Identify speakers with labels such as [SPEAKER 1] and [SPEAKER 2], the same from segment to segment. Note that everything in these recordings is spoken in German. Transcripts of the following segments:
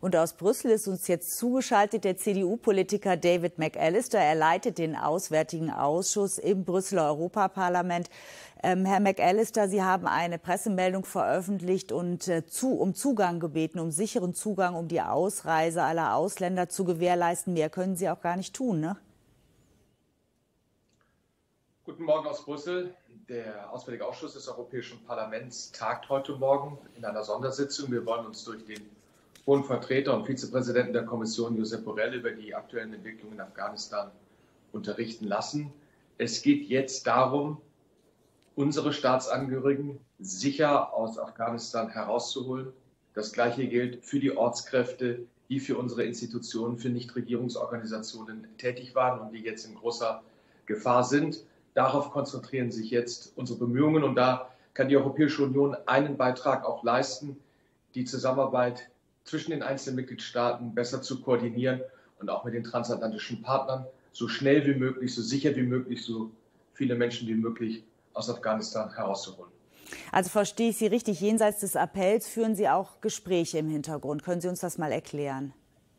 [SPEAKER 1] Und aus Brüssel ist uns jetzt zugeschaltet der CDU-Politiker David McAllister. Er leitet den Auswärtigen Ausschuss im Brüsseler Europaparlament. Herr McAllister, Sie haben eine Pressemeldung veröffentlicht und um Zugang gebeten, um sicheren Zugang, um die Ausreise aller Ausländer zu gewährleisten. Mehr können Sie auch gar nicht tun, ne?
[SPEAKER 2] Guten Morgen aus Brüssel. Der Auswärtige Ausschuss des Europäischen Parlaments tagt heute Morgen in einer Sondersitzung. Wir wollen uns durch den Hohen Vertreter und Vizepräsidenten der Kommission, Josep Borrell, über die aktuellen Entwicklungen in Afghanistan unterrichten lassen. Es geht jetzt darum, unsere Staatsangehörigen sicher aus Afghanistan herauszuholen. Das Gleiche gilt für die Ortskräfte, die für unsere Institutionen, für Nichtregierungsorganisationen tätig waren und die jetzt in großer Gefahr sind. Darauf konzentrieren sich jetzt unsere Bemühungen und da kann die Europäische Union einen Beitrag auch leisten, die Zusammenarbeit zwischen den einzelnen Mitgliedstaaten besser zu koordinieren und auch mit den transatlantischen Partnern so schnell wie möglich, so sicher wie möglich, so viele Menschen wie möglich aus Afghanistan herauszuholen.
[SPEAKER 1] Also verstehe ich Sie richtig, jenseits des Appells führen Sie auch Gespräche im Hintergrund. Können Sie uns das mal erklären?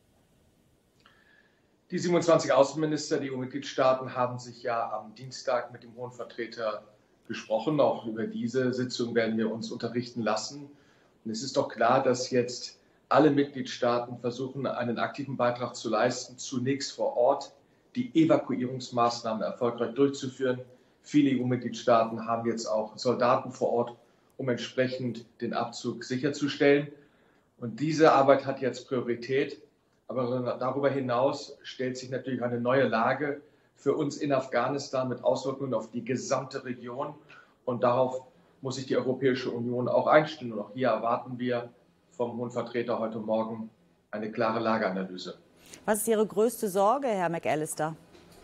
[SPEAKER 2] Die 27 Außenminister der EU-Mitgliedstaaten haben sich ja am Dienstag mit dem Hohen Vertreter gesprochen. Auch über diese Sitzung werden wir uns unterrichten lassen. Und es ist doch klar, dass jetzt alle Mitgliedstaaten versuchen, einen aktiven Beitrag zu leisten, zunächst vor Ort die Evakuierungsmaßnahmen erfolgreich durchzuführen. Viele EU-Mitgliedstaaten haben jetzt auch Soldaten vor Ort, um entsprechend den Abzug sicherzustellen. Und diese Arbeit hat jetzt Priorität. Aber darüber hinaus stellt sich natürlich eine neue Lage für uns in Afghanistan mit Auswirkungen auf die gesamte Region. Und darauf muss sich die Europäische Union auch einstellen. Und auch hier erwarten wir vom Hohen Vertreter heute Morgen eine klare Lageanalyse.
[SPEAKER 1] Was ist Ihre größte Sorge, Herr McAllister?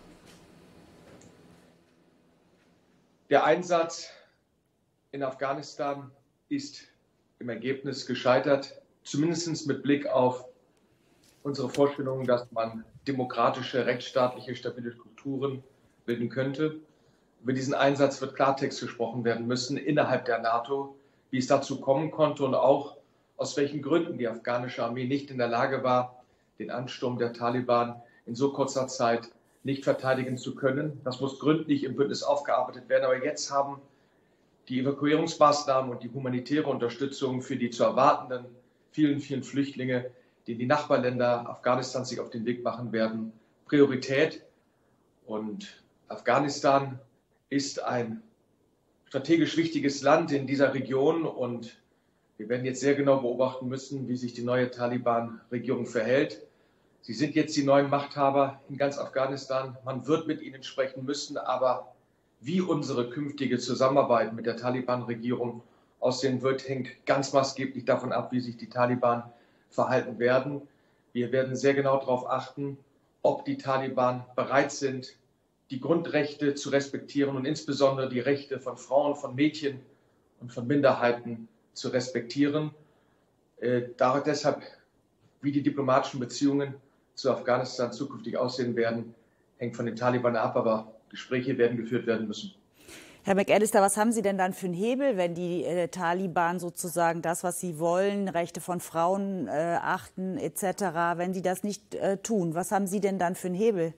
[SPEAKER 2] Der Einsatz in Afghanistan ist im Ergebnis gescheitert, zumindest mit Blick auf unsere Vorstellungen, dass man demokratische, rechtsstaatliche, stabile Strukturen bilden könnte. Über diesen Einsatz wird Klartext gesprochen werden müssen innerhalb der NATO, wie es dazu kommen konnte und auch aus welchen Gründen die afghanische Armee nicht in der Lage war, den Ansturm der Taliban in so kurzer Zeit nicht verteidigen zu können. Das muss gründlich im Bündnis aufgearbeitet werden. Aber jetzt haben die Evakuierungsmaßnahmen und die humanitäre Unterstützung für die zu erwartenden vielen, vielen Flüchtlinge, die in die Nachbarländer Afghanistans sich auf den Weg machen werden, Priorität. Und Afghanistan ist ein strategisch wichtiges Land in dieser Region und wir werden jetzt sehr genau beobachten müssen, wie sich die neue Taliban-Regierung verhält. Sie sind jetzt die neuen Machthaber in ganz Afghanistan. Man wird mit ihnen sprechen müssen, aber wie unsere künftige Zusammenarbeit mit der Taliban-Regierung aussehen wird, hängt ganz maßgeblich davon ab, wie sich die Taliban verhalten werden. Wir werden sehr genau darauf achten, ob die Taliban bereit sind, die Grundrechte zu respektieren und insbesondere die Rechte von Frauen, von Mädchen und von Minderheiten zu respektieren. Deshalb, wie die diplomatischen Beziehungen zu Afghanistan zukünftig aussehen werden, hängt von den Taliban ab, aber Gespräche werden geführt werden müssen.
[SPEAKER 1] Herr McAllister, was haben Sie denn dann für einen Hebel, wenn die Taliban sozusagen das, was sie wollen, Rechte von Frauen achten etc., wenn sie das nicht tun? Was haben Sie denn dann für einen Hebel?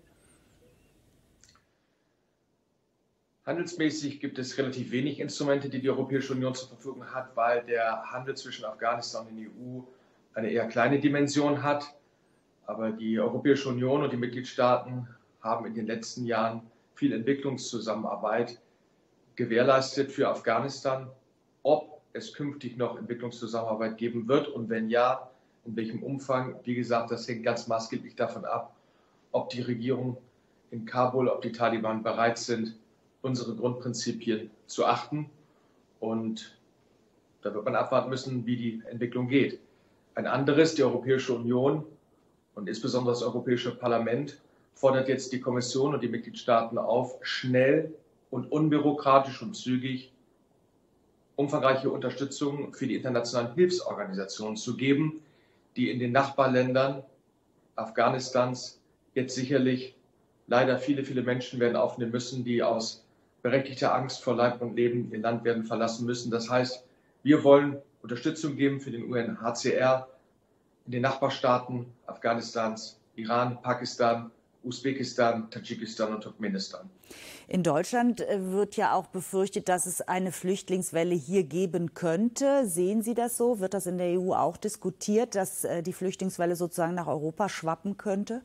[SPEAKER 2] Handelsmäßig gibt es relativ wenig Instrumente, die die Europäische Union zur Verfügung hat, weil der Handel zwischen Afghanistan und der EU eine eher kleine Dimension hat. Aber die Europäische Union und die Mitgliedstaaten haben in den letzten Jahren viel Entwicklungszusammenarbeit gewährleistet für Afghanistan. Ob es künftig noch Entwicklungszusammenarbeit geben wird und wenn ja, in welchem Umfang, wie gesagt, das hängt ganz maßgeblich davon ab, ob die Regierung in Kabul, ob die Taliban bereit sind, unsere Grundprinzipien zu achten. Und da wird man abwarten müssen, wie die Entwicklung geht. Ein anderes, die Europäische Union und insbesondere das Europäische Parlament fordert jetzt die Kommission und die Mitgliedstaaten auf, schnell und unbürokratisch und zügig umfangreiche Unterstützung für die internationalen Hilfsorganisationen zu geben, die in den Nachbarländern Afghanistans jetzt sicherlich leider viele, viele Menschen werden aufnehmen müssen, die aus berechtigter Angst vor Leib und Leben ihr Land werden verlassen müssen. Das heißt, wir wollen Unterstützung geben für den UNHCR, in den Nachbarstaaten Afghanistans, Iran, Pakistan, Usbekistan, Tadschikistan und Turkmenistan.
[SPEAKER 1] In Deutschland wird ja auch befürchtet, dass es eine Flüchtlingswelle hier geben könnte. Sehen Sie das so? Wird das in der EU auch diskutiert, dass die Flüchtlingswelle sozusagen nach Europa schwappen könnte?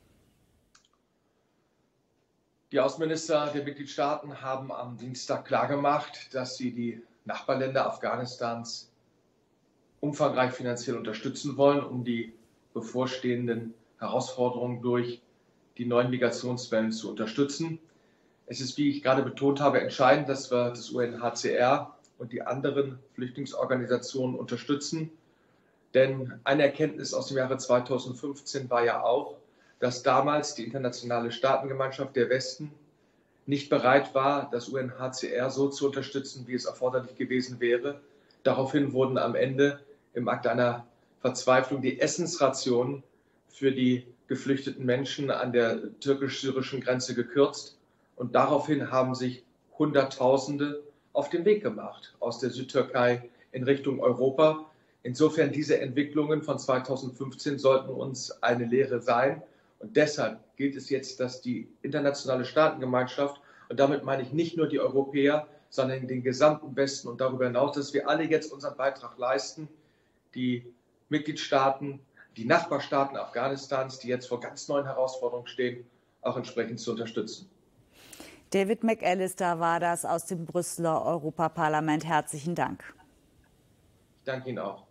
[SPEAKER 2] Die Außenminister der Mitgliedstaaten haben am Dienstag klargemacht, dass sie die Nachbarländer Afghanistans umfangreich finanziell unterstützen wollen, um die bevorstehenden Herausforderungen durch die neuen Migrationswellen zu unterstützen. Es ist, wie ich gerade betont habe, entscheidend, dass wir das UNHCR und die anderen Flüchtlingsorganisationen unterstützen. Denn eine Erkenntnis aus dem Jahre 2015 war ja auch, dass damals die internationale Staatengemeinschaft der Westen nicht bereit war, das UNHCR so zu unterstützen, wie es erforderlich gewesen wäre. Daraufhin wurden am Ende im Akt einer Verzweiflung die Essensrationen für die geflüchteten Menschen an der türkisch-syrischen Grenze gekürzt. Und daraufhin haben sich Hunderttausende auf den Weg gemacht aus der Südtürkei in Richtung Europa. Insofern diese Entwicklungen von 2015 sollten uns eine Lehre sein. Und deshalb gilt es jetzt, dass die internationale Staatengemeinschaft, und damit meine ich nicht nur die Europäer, sondern den gesamten Westen und darüber hinaus, dass wir alle jetzt unseren Beitrag leisten, die Mitgliedstaaten, die Nachbarstaaten Afghanistans, die jetzt vor ganz neuen Herausforderungen stehen, auch entsprechend zu unterstützen.
[SPEAKER 1] David McAllister war das aus dem Brüsseler Europaparlament. Herzlichen Dank.
[SPEAKER 2] Ich danke Ihnen auch.